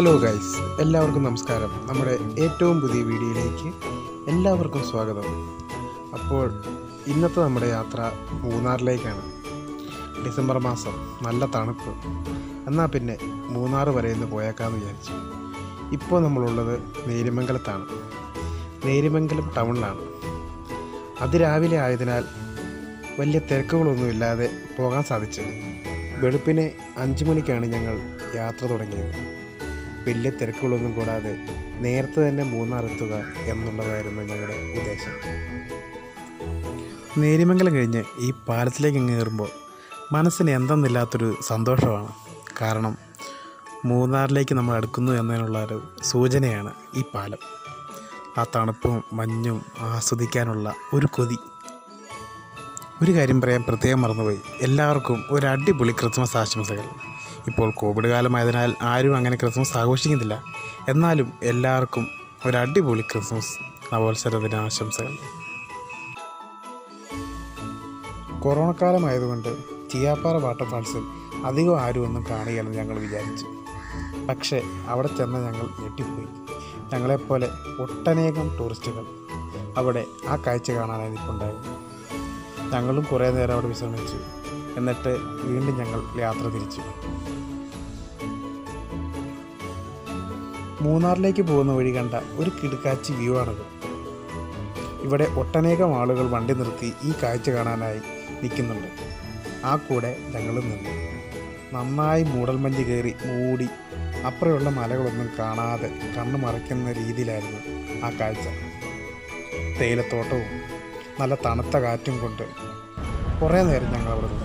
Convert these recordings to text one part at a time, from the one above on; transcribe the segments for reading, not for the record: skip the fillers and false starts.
Hello guys, എല്ലാവർക്കും നമസ്കാരം. നമ്മുടെ ഏറ്റവും പുതിയ വീഡിയോയിലേക്ക് എല്ലാവർക്കും സ്വാഗതം. അപ്പോൾ ഇന്നത്തെ നമ്മുടെ യാത്ര മൂന്നാറിലേക്കാണ്. ഡിസംബർ മാസം, നല്ല തണുപ്പ്. എന്നാൽ പിന്നെ മൂന്നാർ വരെ ഒന്ന് പോയേക്കാമെന്ന് വിചാരിച്ചു. ഇപ്പോൾ നമ്മളുള്ളത് നേര്യമംഗലത്താണ്. നേര്യമംഗലം ടൗണിലാണ്. അതിരാവിലെ ആയതിനാൽ വലിയ തിരക്കുകളൊന്നുമില്ലാതെ പോകാൻ സാധിച്ചത്. വെളുപ്പിന് 5 മണിക്കാണ് ഞങ്ങൾ യാത്ര തുടങ്ങിയത്. വലിയ തിരക്കുകളൊന്നും കൂടാതെ നേരത്തെ തന്നെ മൂന്നാർ എത്തുക എന്നുള്ളതായിരുന്നു ഞങ്ങളുടെ ഉദ്ദേശം. നേര്യമംഗലം കഴിഞ്ഞ് ഈ പാലത്തിലേക്ക് കയറുമ്പോൾ മനസ്സിന് എന്തെന്നില്ലാത്തൊരു സന്തോഷമാണ്. കാരണം മൂന്നാറിലേക്ക് നമ്മൾ അടുക്കുന്നു എന്നതിനുള്ളൊരു സൂചനയാണ് ഈ പാലം. ആ തണുപ്പും മഞ്ഞും ആസ്വദിക്കാനുള്ള ഒരു കൊതി. ഒരു കാര്യം പറയാൻ പ്രത്യേകം മറന്നുപോയി. എല്ലാവർക്കും ഒരു അടിപൊളി ക്രിസ്മസ് ആശംസകൾ. ഇപ്പോൾ കോവിഡ് കാലമായതിനാൽ ആരും അങ്ങനെ ക്രിസ്മസ് ആഘോഷിക്കുന്നില്ല. എന്നാലും എല്ലാവർക്കും ഒരു അടിപൊളി ക്രിസ്മസ് നവോത്സവ ദിന ആശംസകൾ. കൊറോണ കാലമായതുകൊണ്ട് ചിയാപ്പാറ വാട്ടർഫാൾസിൽ അധികം ആരും ഒന്നും കാണുകയെന്ന് ഞങ്ങൾ വിചാരിച്ചു. പക്ഷേ അവിടെ ചെന്ന് ഞങ്ങൾ ഞെട്ടിപ്പോയി. ഞങ്ങളെപ്പോലെ ഒട്ടനേകം ടൂറിസ്റ്റുകൾ അവിടെ ആ കാഴ്ച കാണാനായി നിൽപ്പുണ്ടായിരുന്നു. ഞങ്ങളും കുറേ നേരം അവിടെ വിശ്രമിച്ചു. എന്നിട്ട് വീണ്ടും ഞങ്ങൾ യാത്ര തിരിച്ചു. മൂന്നാറിലേക്ക് പോകുന്ന വഴി കണ്ട ഒരു കിടുക്കാച്ചി വ്യൂ ആണത്. ഇവിടെ ഒട്ടനേകം ആളുകൾ വണ്ടി നിർത്തി ഈ കാഴ്ച കാണാനായി നിൽക്കുന്നുണ്ട്. ആ കൂടെ ഞങ്ങളും നിന്നു. നന്നായി മൂടൽമഞ്ഞ് കയറി മൂടി അപ്പുറമുള്ള മലകളൊന്നും കാണാതെ കണ്ണ് മറയ്ക്കുന്ന രീതിയിലായിരുന്നു ആ കാഴ്ച. തേയിലത്തോട്ടവും നല്ല തണുത്ത കാറ്റും കൊണ്ട് കുറേ നേരം ഞങ്ങൾ അവിടെ നിന്നു.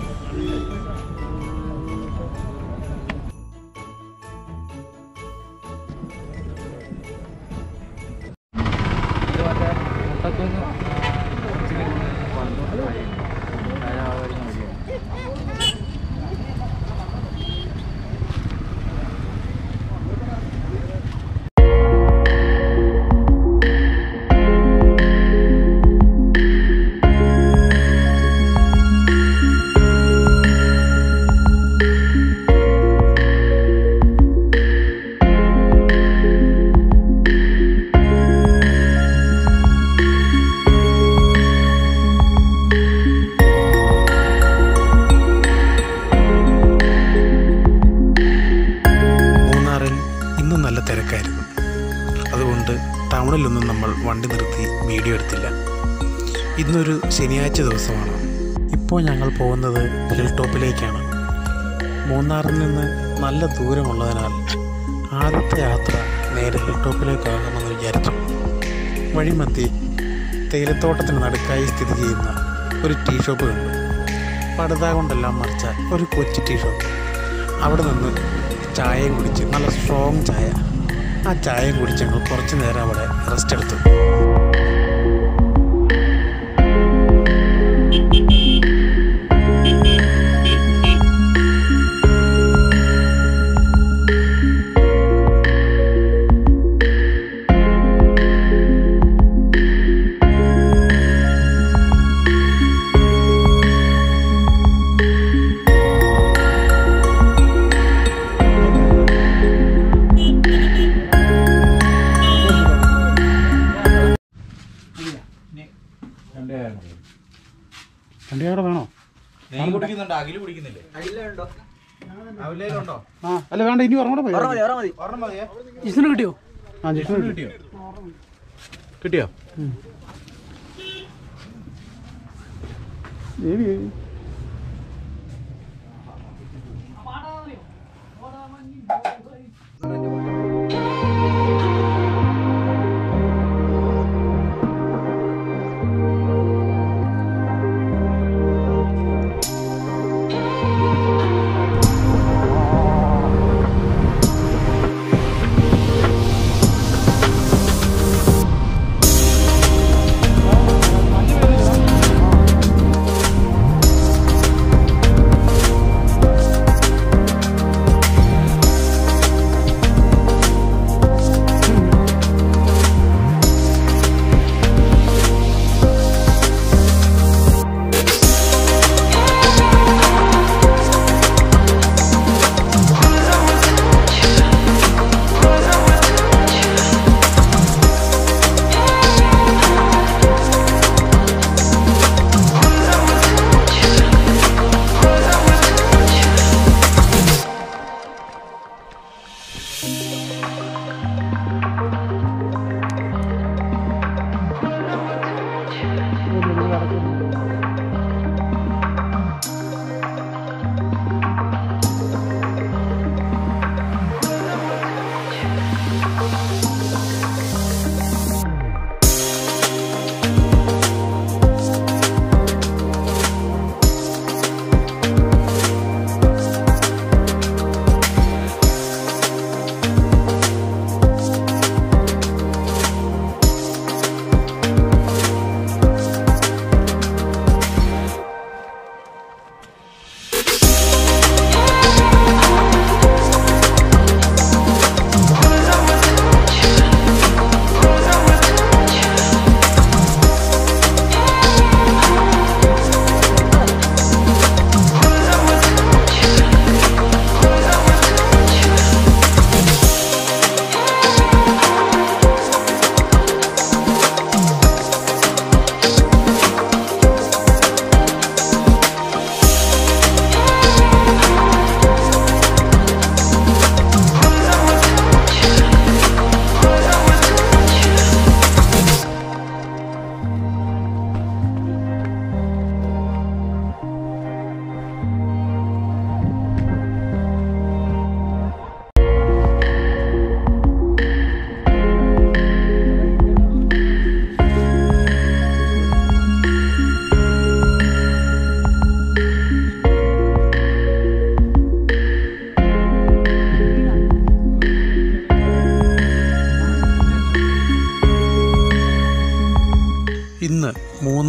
നല്ല തിരക്കായിരുന്നു. അതുകൊണ്ട് ടൗണിലൊന്നും നമ്മൾ വണ്ടി നിർത്തി വീഡിയോ എടുത്തില്ല. ഇന്നൊരു ശനിയാഴ്ച ദിവസമാണ്. ഇപ്പോൾ ഞങ്ങൾ പോകുന്നത് ഹിൽ ടോപ്പിലേക്കാണ്. മൂന്നാറിൽ നിന്ന് നല്ല ദൂരമുള്ളതിനാൽ ആദ്യത്തെ യാത്ര നേരെ ഹിൽ ടോപ്പിലേക്കാകാമെന്ന് വിചാരിച്ചു. വഴിമധ്യേ തേയിലത്തോട്ടത്തിന് നടുക്കായി സ്ഥിതി ചെയ്യുന്ന ഒരു ടീ ഷോപ്പ് കണ്ടു. പടുത കൊണ്ടെല്ലാം മറിച്ച ഒരു കൊച്ചു ടീ ഷോപ്പ്. അവിടെ നിന്ന് ചായയും കുടിച്ച്, നല്ല സ്ട്രോങ് ചായ, ആ ചായയും കുടിച്ച് ഞങ്ങൾ കുറച്ച് നേരം അവിടെ റെസ്റ്റ് എടുത്തു. രണ്ടേടെ വേണോ? അല്ല വേണ്ട, ഇനി ഒരെണ്ണം പോയി. ജിഷ്ണു കിട്ടിയോ? ആ, ജിഷ്ണു കിട്ടിയോ? ദേവി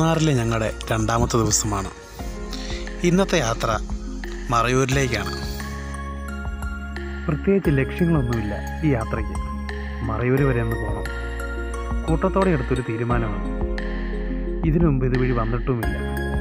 മൂന്നാറിലെ ഞങ്ങളുടെ രണ്ടാമത്തെ ദിവസമാണ്. ഇന്നത്തെ യാത്ര മറയൂരിലേക്കാണ്. പ്രത്യേകിച്ച് ലക്ഷ്യങ്ങളൊന്നുമില്ല ഈ യാത്രയ്ക്ക്. മറയൂർ വരെ ഒന്ന് പോകണം. കൂട്ടത്തോടെ എടുത്തൊരു തീരുമാനമാണ്. ഇതിനു മുമ്പ് ഇതുവഴി വന്നിട്ടുമില്ല.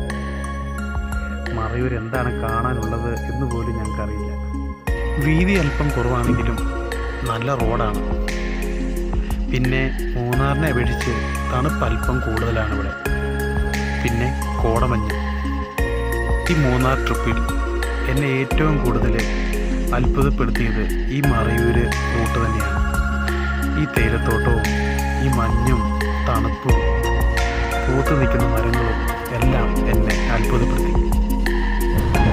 മറയൂർ എന്താണ് കാണാനുള്ളത് എന്ന് പോലും ഞങ്ങൾക്കറിയില്ല. വീതി അല്പം കുറവാണെങ്കിലും നല്ല റോഡാണ്. പിന്നെ മൂന്നാറിനെ അപേക്ഷിച്ച് തണുപ്പ് അല്പം കൂടുതലാണ് ഇവിടെ. പിന്നെ കോടമഞ്ഞ്. ഈ മൂന്നാർ ട്രിപ്പിൽ എന്നെ ഏറ്റവും കൂടുതൽ അത്ഭുതപ്പെടുത്തിയത് ഈ മറയൂർ റൂട്ട് തന്നെയാണ്. ഈ തേയിലത്തോട്ടവും ഈ മഞ്ഞും തണുപ്പും പൂത്തു നിൽക്കുന്ന മരങ്ങളും എല്ലാം എന്നെ അത്ഭുതപ്പെടുത്തി.